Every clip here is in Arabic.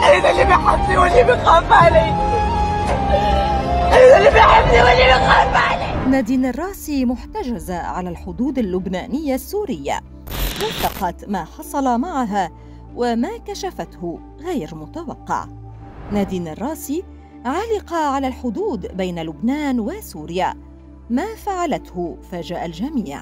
أنا اللي بحبني واللي بخاف علي، أنا اللي بحبني واللي بخاف علي. نادين الراسي محتجزة على الحدود اللبنانية السورية، وثقت ما حصل معها وما كشفته غير متوقع. نادين الراسي عالقة على الحدود بين لبنان وسوريا، ما فعلته فاجأ الجميع.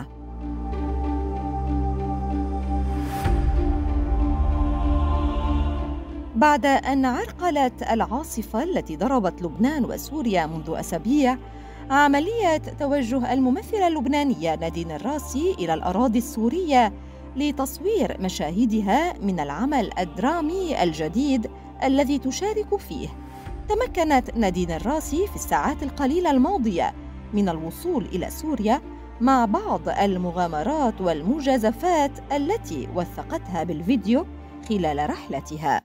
بعد أن عرقلت العاصفة التي ضربت لبنان وسوريا منذ أسابيع، عملية توجه الممثلة اللبنانية نادين الراسي إلى الأراضي السورية لتصوير مشاهدها من العمل الدرامي الجديد الذي تشارك فيه. تمكنت نادين الراسي في الساعات القليلة الماضية من الوصول إلى سوريا مع بعض المغامرات والمجازفات التي وثقتها بالفيديو خلال رحلتها.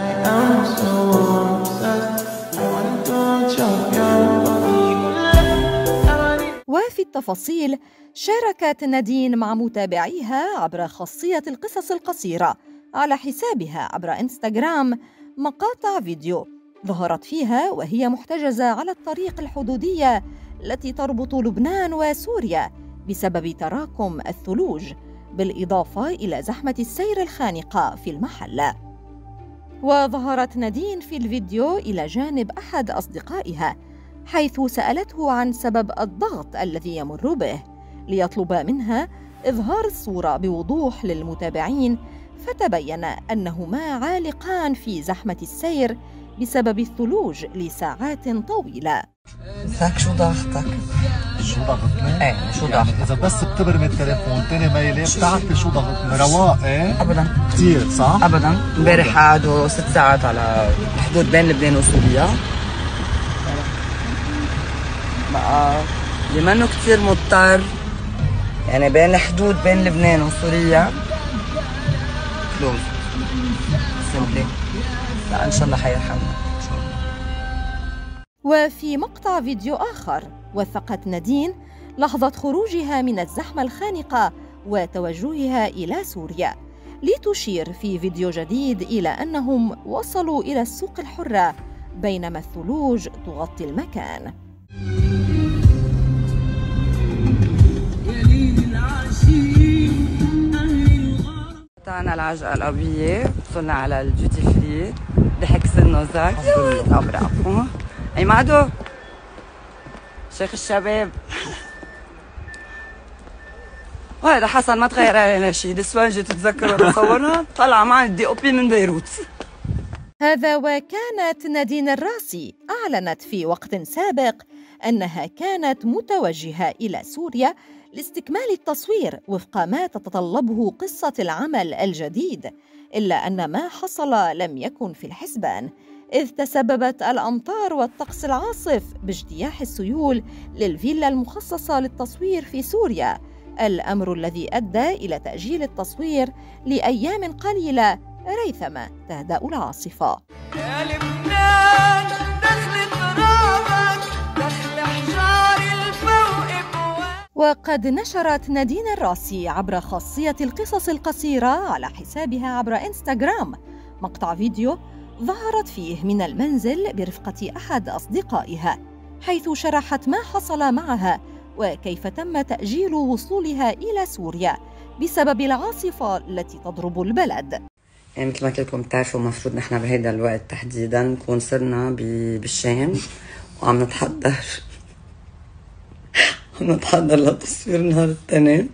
وفي التفاصيل شاركت نادين مع متابعيها عبر خاصية القصص القصيرة على حسابها عبر انستغرام مقاطع فيديو ظهرت فيها وهي محتجزة على الطريق الحدودية التي تربط لبنان وسوريا بسبب تراكم الثلوج، بالإضافة إلى زحمة السير الخانقة في المحل. وظهرت نادين في الفيديو إلى جانب أحد أصدقائها، حيث سألته عن سبب الضغط الذي يمر به ليطلب منها إظهار الصورة بوضوح للمتابعين، فتبين أنهما عالقان في زحمة السير بسبب الثلوج لساعات طويلة. فاك شو ضغطك؟ شو ضغطني؟ ايه شو ضغطك؟ يعني إذا بس بتبرمي التليفون تاني ميلة بتعرفي شو ضغطني، رواق ايه؟ أبداً كثير صح؟ أبداً، امبارح قعدوا 6 ساعات على الحدود بين لبنان وسوريا. بقى بما إنه كثير مضطر يعني بين الحدود بين لبنان وسوريا كلوز سمبلي، لا إن شاء الله حيرحمنا. وفي مقطع فيديو آخر وثقت نادين لحظة خروجها من الزحمة الخانقة وتوجهها إلى سوريا، لتشير في فيديو جديد إلى أنهم وصلوا إلى السوق الحرة بينما الثلوج تغطي المكان. قطعنا العجقة القوية، وصلنا على الديوتي فري، ضحك سنه زك برافو. اي معدو شيخ الشباب. وهذا حسن ما تغير علينا شيء، الاسفنجة تتذكروا تصورنا طلع معي الدي او بي من بيروت. هذا وكانت نادين الراسي أعلنت في وقت سابق أنها كانت متوجهة إلى سوريا لاستكمال التصوير وفق ما تتطلبه قصة العمل الجديد، إلا أن ما حصل لم يكن في الحسبان، إذ تسببت الأمطار والطقس العاصف باجتياح السيول للفيلا المخصصة للتصوير في سوريا، الأمر الذي أدى إلى تأجيل التصوير لأيام قليلة ريثما تهدأ العاصفة. يا لبنان دخل ترابك دخل حجار الفوق بواب. وقد نشرت نادين الراسي عبر خاصية القصص القصيرة على حسابها عبر انستغرام مقطع فيديو ظهرت فيه من المنزل برفقة أحد أصدقائها، حيث شرحت ما حصل معها وكيف تم تأجيل وصولها إلى سوريا بسبب العاصفة التي تضرب البلد. يعني مثل ما كلكم بتعرفوا المفروض نحن بهيدا الوقت تحديدا نكون صرنا بالشام وعم نتحضر لتصوير نهار الاثنين.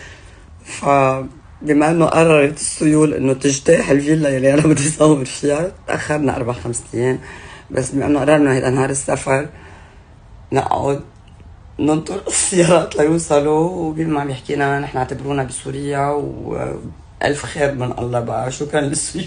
فبما انه قررت السيول انه تجتاح الفيلا يلي انا بدي صور فيها، تاخرنا 4-5 ايام، بس بما انه قررنا هيدا نهار السفر نقعد ننطر السيارات ليوصلوا، وبما عم يحكي لنا نحن اعتبرونا بسوريا والف خير من الله بقى، شكرا للسيول.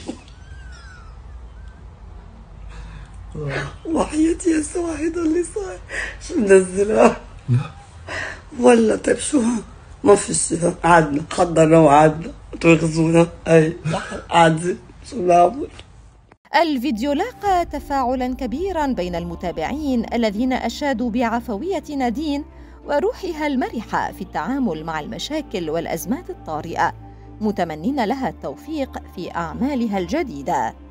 وحياتي يسوع هيدا اللي صار، شو منزلها؟ ولا طيب شو ما في شيء، قعدنا حضرنا وقعدنا تغزونا، اي قعدة شو نعمل. الفيديو لاقى تفاعلا كبيرا بين المتابعين الذين أشادوا بعفوية نادين وروحها المرحة في التعامل مع المشاكل والأزمات الطارئة، متمنين لها التوفيق في أعمالها الجديدة.